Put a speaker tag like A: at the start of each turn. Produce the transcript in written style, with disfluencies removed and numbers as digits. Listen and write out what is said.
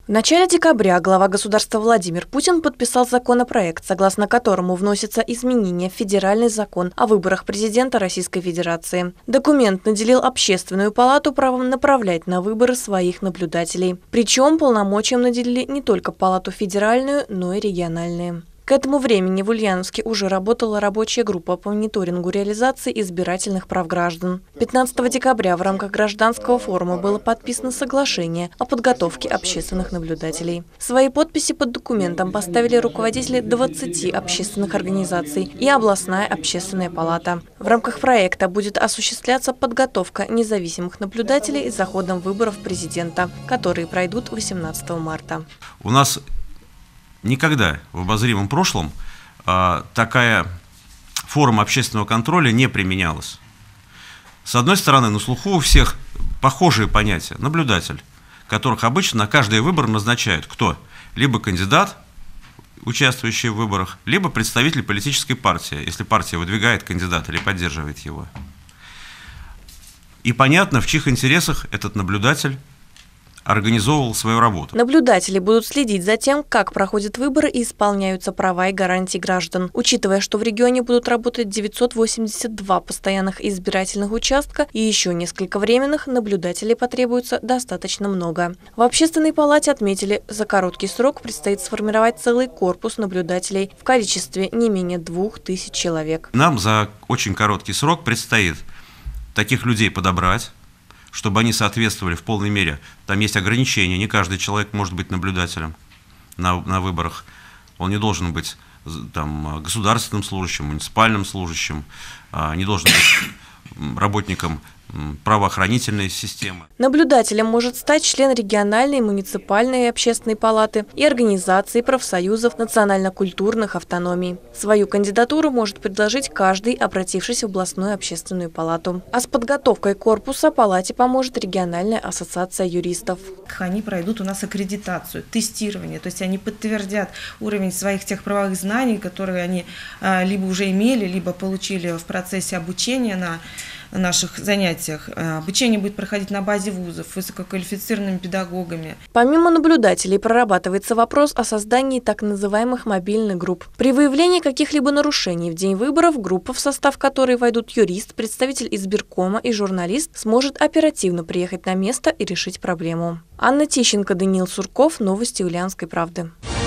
A: В начале декабря глава государства Владимир Путин подписал законопроект, согласно которому вносятся изменения в федеральный закон о выборах президента Российской Федерации. Документ наделил Общественную палату правом направлять на выборы своих наблюдателей. Причем полномочиям наделили не только палату федеральную, но и региональные. К этому времени в Ульяновске уже работала рабочая группа по мониторингу реализации избирательных прав граждан. 15 декабря в рамках гражданского форума было подписано соглашение о подготовке общественных наблюдателей. Свои подписи под документом поставили руководители 20 общественных организаций и областная общественная палата. В рамках проекта будет осуществляться подготовка независимых наблюдателей за ходом выборов президента, которые пройдут 18 марта.
B: У нас никогда в обозримом прошлом такая форма общественного контроля не применялась. С одной стороны, на слуху у всех похожие понятия. Наблюдатель, которых обычно на каждый выбор назначают кто? Либо кандидат, участвующий в выборах, либо представитель политической партии, если партия выдвигает кандидата или поддерживает его. И понятно, в чьих интересах этот наблюдатель организовывал свою работу.
A: Наблюдатели будут следить за тем, как проходят выборы и исполняются права и гарантии граждан. Учитывая, что в регионе будут работать 982 постоянных избирательных участка и еще несколько временных, наблюдателей потребуется достаточно много. В Общественной палате отметили, за короткий срок предстоит сформировать целый корпус наблюдателей в количестве не менее 2000 человек.
B: Нам за очень короткий срок предстоит таких людей подобрать, чтобы они соответствовали в полной мере. Там есть ограничения, не каждый человек может быть наблюдателем на выборах. Он не должен быть там государственным служащим, муниципальным служащим, не должен быть работником правоохранительной системы.
A: Наблюдателем может стать член региональной, муниципальной и общественной палаты и организации профсоюзов национально-культурных автономий. Свою кандидатуру может предложить каждый, обратившись в областную общественную палату. А с подготовкой корпуса палате поможет региональная ассоциация юристов.
C: Они пройдут у нас аккредитацию, тестирование, то есть они подтвердят уровень своих тех правовых знаний, которые они либо уже имели, либо получили в процессе обучения на наших занятиях. Обучение будет проходить на базе вузов, высококвалифицированными педагогами.
A: Помимо наблюдателей прорабатывается вопрос о создании так называемых мобильных групп. При выявлении каких-либо нарушений в день выборов группа, в состав которой войдут юрист, представитель избиркома и журналист, сможет оперативно приехать на место и решить проблему. Анна Тищенко, Даниил Сурков. Новости Ульяновской правды.